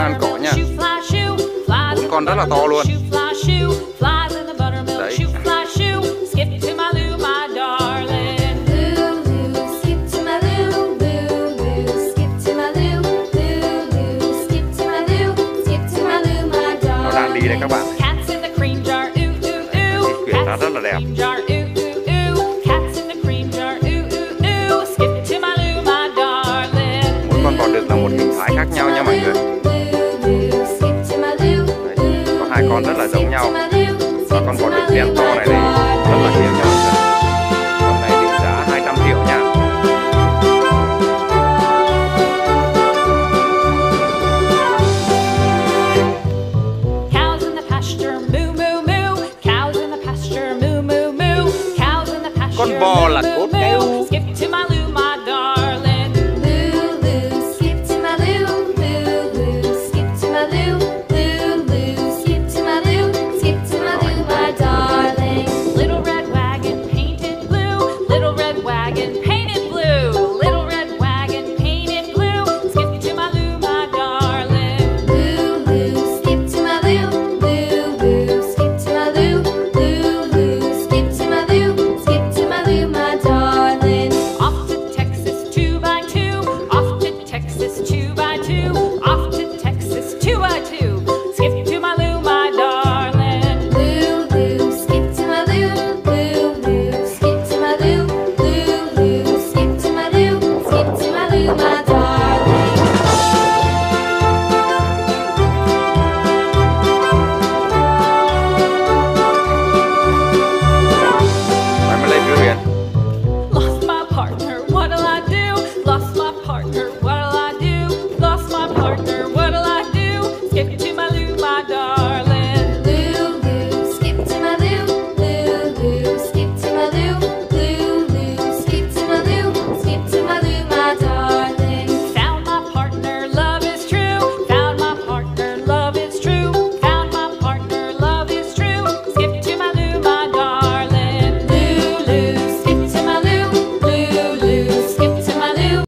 ăn cỏ nha. 4 con rất là to luôn. Đấy. Nó đang đi đây các bạn. Quyển nó rất là đẹp. Mỗi con bò đực là một hình thái khác nhau nha mọi người. Đấy. Có 2 con rất là giống nhau. Và con bò đực đen to